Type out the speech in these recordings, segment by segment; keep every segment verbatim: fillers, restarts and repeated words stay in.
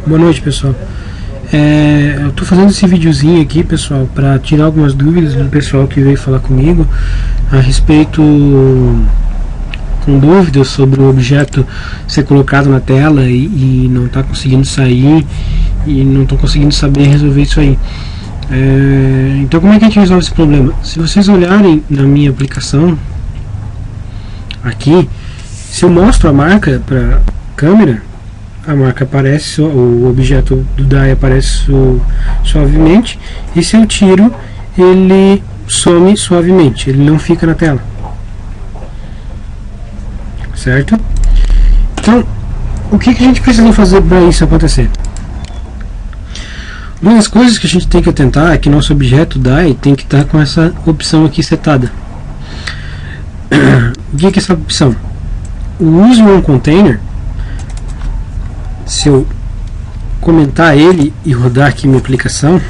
Boa noite, pessoal. É, eu estou fazendo esse videozinho aqui, pessoal, para tirar algumas dúvidas do pessoal que veio falar comigo a respeito, com dúvidas sobre o objeto ser colocado na tela e, e não está conseguindo sair e não estou conseguindo saber resolver isso aí. É, então, como é que a gente resolve esse problema? Se vocês olharem na minha aplicação aqui, se eu mostro a marca para a câmera, a marca aparece, o objeto do D A I aparece suavemente, e se eu tiro, ele some suavemente, ele não fica na tela, certo? Então, o que, que a gente precisa fazer para isso acontecer? Uma das coisas que a gente tem que atentar é que nosso objeto D A I tem que estar com essa opção aqui setada. O que é, que é essa opção? O use one container, se eu comentar ele e rodar aqui minha aplicação,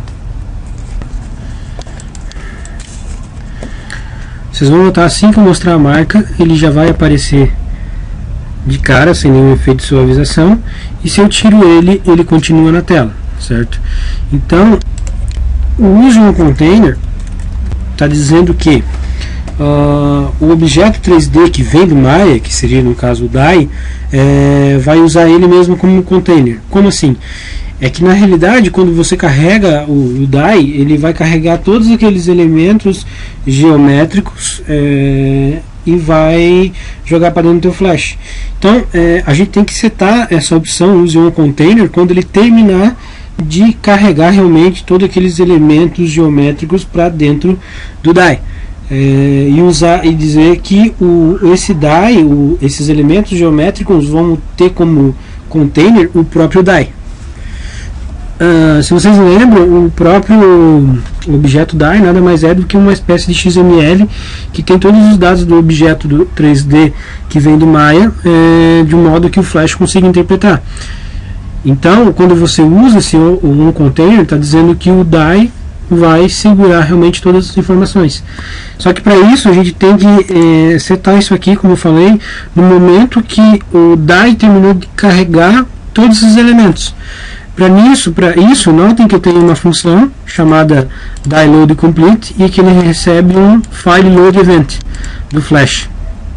vocês vão notar, assim que eu mostrar a marca, ele já vai aparecer de cara, sem nenhum efeito de suavização, e se eu tiro ele, ele continua na tela, certo? Então, o use one container está dizendo que Uh, o objeto três D que vem do Maya, que seria no caso o D A I, é, vai usar ele mesmo como um container. Como assim? É que na realidade, quando você carrega o, o D A I, ele vai carregar todos aqueles elementos geométricos é, e vai jogar para dentro do teu flash. Então é, a gente tem que setar essa opção use one container quando ele terminar de carregar realmente todos aqueles elementos geométricos para dentro do D A I. É, e usar e dizer que o, esse D A I, o, esses elementos geométricos vão ter como container o próprio D A I. Uh, se vocês lembram, o próprio objeto D A I nada mais é do que uma espécie de X M L que tem todos os dados do objeto do três D que vem do Maya, é, de um modo que o Flash consiga interpretar. Então, quando você usa esse um container, está dizendo que o D A I vai segurar realmente todas as informações. Só que para isso a gente tem que é, setar isso aqui, como eu falei, no momento que o D A I terminou de carregar todos esses elementos. Para isso, para isso, notem que eu tenho uma função chamada D A I Load Complete e que ele recebe um File Load Event do Flash.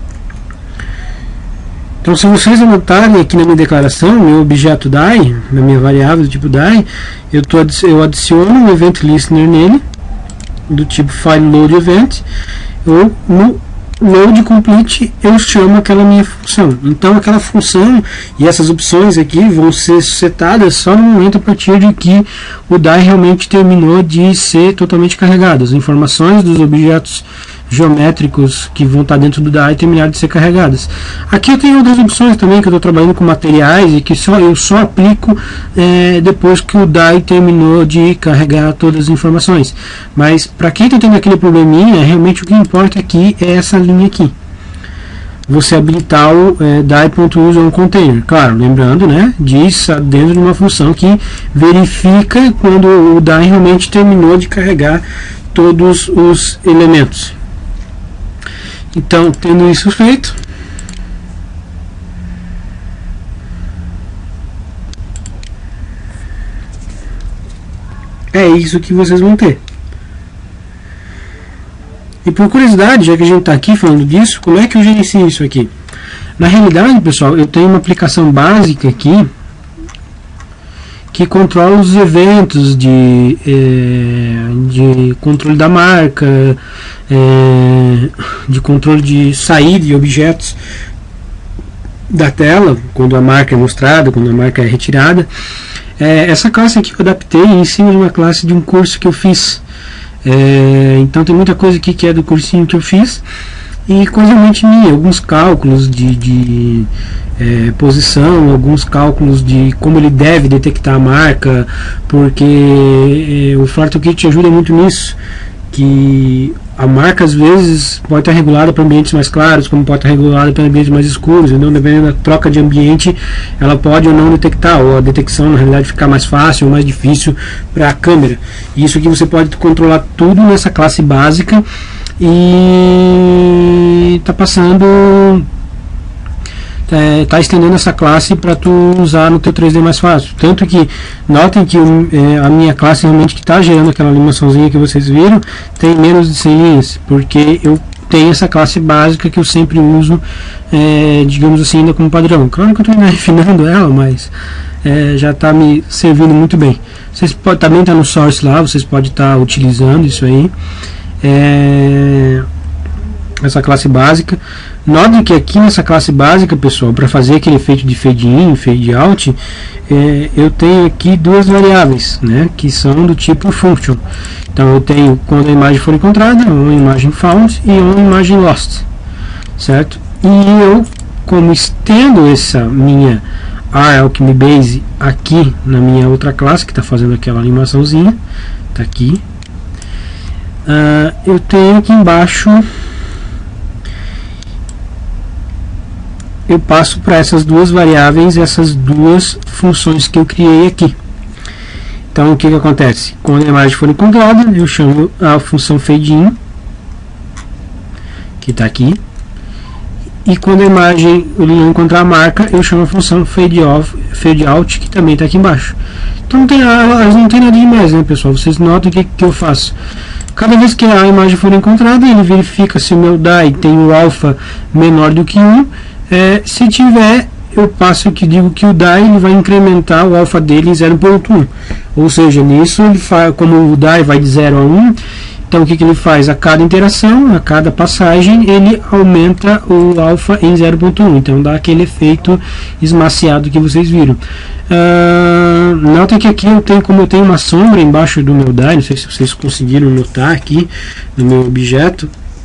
Então, se vocês anotarem aqui na minha declaração, meu objeto D A I, na minha variável do tipo D A I, eu, tô, eu adiciono um Event Listener nele, do tipo File Load Event, ou no Load Complete eu chamo aquela minha função. Então, aquela função e essas opções aqui vão ser setadas só no momento a partir de que o D A I realmente terminou de ser totalmente carregado. As informações dos objetos geométricos que vão estar dentro do D A I terminaram de ser carregadas. Aqui eu tenho outras opções também, que eu estou trabalhando com materiais e que só, eu só aplico é, depois que o D A I terminou de carregar todas as informações. Mas para quem está tendo aquele probleminha, realmente o que importa aqui é essa linha aqui. Você habilitar o é, D A I.use one container. Claro, lembrando, né, diz dentro de uma função que verifica quando o D A I realmente terminou de carregar todos os elementos. Então, tendo isso feito, é isso que vocês vão ter. E por curiosidade, já que a gente está aqui falando disso, como é que eu gerencio isso aqui? Na realidade, pessoal, eu tenho uma aplicação básica aqui que controla os eventos de, é, de controle da marca, é, de controle de saída de objetos da tela, quando a marca é mostrada, quando a marca é retirada. É, essa classe aqui eu adaptei em cima de uma classe de um curso que eu fiz. É, então tem muita coisa aqui que é do cursinho que eu fiz e coisa realmente minha, alguns cálculos de, de é, posição, alguns cálculos de como ele deve detectar a marca, porque é, o FortoKit ajuda muito nisso, que a marca às vezes pode estar regulada para ambientes mais claros, como pode estar regulada para ambientes mais escuros, então dependendo da troca de ambiente ela pode ou não detectar, ou a detecção na realidade ficar mais fácil ou mais difícil para a câmera. E isso aqui você pode controlar tudo nessa classe básica e está passando é, tá estendendo essa classe para tu usar no teu três D mais fácil. Tanto que notem que é, a minha classe realmente que está gerando aquela animaçãozinha que vocês viram tem menos de cem linhas, porque eu tenho essa classe básica que eu sempre uso, é, digamos assim, ainda como padrão. Claro que eu estou refinando ela, mas é, já está me servindo muito bem. Vocês podem também estar tá no source lá, vocês podem estar tá utilizando isso aí, é, essa classe básica. Notem que aqui nessa classe básica, pessoal, para fazer aquele efeito de fade in, fade out, é, eu tenho aqui duas variáveis, né, que são do tipo function. Então eu tenho quando a imagem for encontrada, uma imagem found e uma imagem lost, certo? E eu, como estendo essa minha R-Alchemy Base aqui na minha outra classe que está fazendo aquela animaçãozinha, tá aqui, uh, eu tenho aqui embaixo, eu passo para essas duas variáveis essas duas funções que eu criei aqui. Então o que que acontece? Quando a imagem for encontrada, eu chamo a função fade in, que está aqui, e quando a imagem eu não encontrar a marca, eu chamo a função fade off, fade out, que também está aqui embaixo. Então não tem, elas não tem nada demais, né, pessoal? Vocês notam o que que eu faço? Cada vez que a imagem for encontrada, ele verifica se o meu D A I tem o alfa menor do que um. É, se tiver, eu passo aqui, digo que o D A I ele vai incrementar o alfa dele em zero ponto um, ou seja, nisso ele faz, como o D A I vai de zero a um, então o que, que ele faz? A cada interação, a cada passagem, ele aumenta o alfa em zero ponto um, então dá aquele efeito esmaciado que vocês viram. Uh, notem que aqui eu tenho, como eu tenho uma sombra embaixo do meu D A I, não sei se vocês conseguiram notar aqui no meu objeto.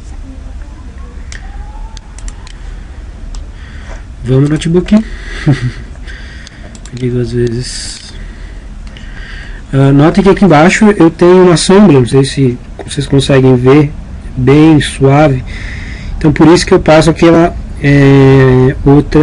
Vamos no notebook. Peguei duas vezes. Uh, notem que aqui embaixo eu tenho uma sombra, não sei se vocês conseguem ver, bem suave. Então por isso que eu passo aquela é, outra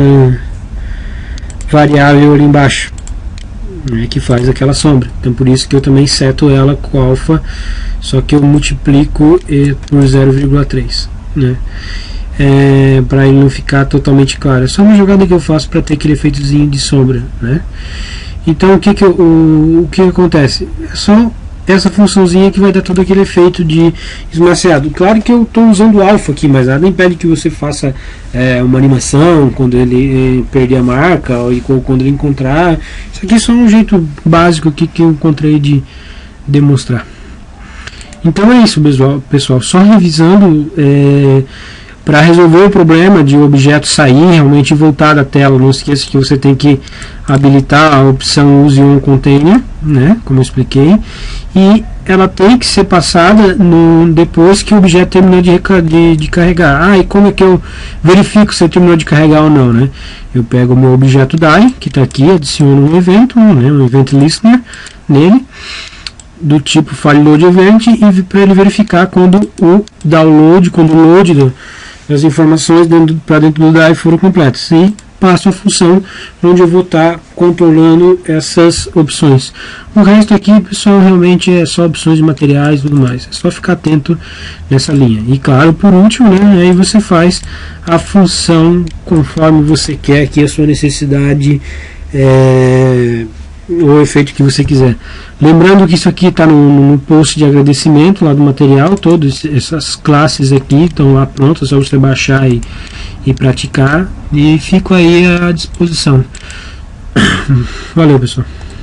variável ali embaixo, né, que faz aquela sombra. Então por isso que eu também seto ela com alfa, só que eu multiplico eh, por zero vírgula três, né? É, para ele não ficar totalmente claro. É só uma jogada que eu faço para ter aquele efeitozinho de sombra, né? Então o que que, eu, o, o que acontece? É só essa funçãozinha que vai dar todo aquele efeito de esmaciado. Claro que eu estou usando alfa aqui, mas nada impede que você faça é, uma animação quando ele é, perder a marca ou, ou quando ele encontrar. Isso aqui é só um jeito básico aqui que eu encontrei de demonstrar. Então é isso, pessoal. pessoal só revisando, é, para resolver o problema de o objeto sair realmente e voltar da tela, não esqueça que você tem que habilitar a opção Use on Container, né, como eu expliquei, e ela tem que ser passada no, depois que o objeto terminou de, de, de carregar. Ah, e como é que eu verifico se ele terminou de carregar ou não, né? Eu pego o meu objeto D A I, que está aqui, adiciono um evento, né, um Event Listener nele, do tipo File Load Event, e para ele verificar quando o download, quando o load do, as informações para dentro do D A I foram completas, e passo a função onde eu vou estar controlando essas opções. O resto aqui, pessoal, realmente é só opções de materiais e tudo mais, é só ficar atento nessa linha. E claro, por último, né, aí você faz a função conforme você quer, aqui a sua necessidade, é, o efeito que você quiser. Lembrando que isso aqui está no, no post de agradecimento lá do material, todas essas classes aqui estão lá prontas, é só você baixar e, e praticar, e fico aí à disposição. Valeu, pessoal.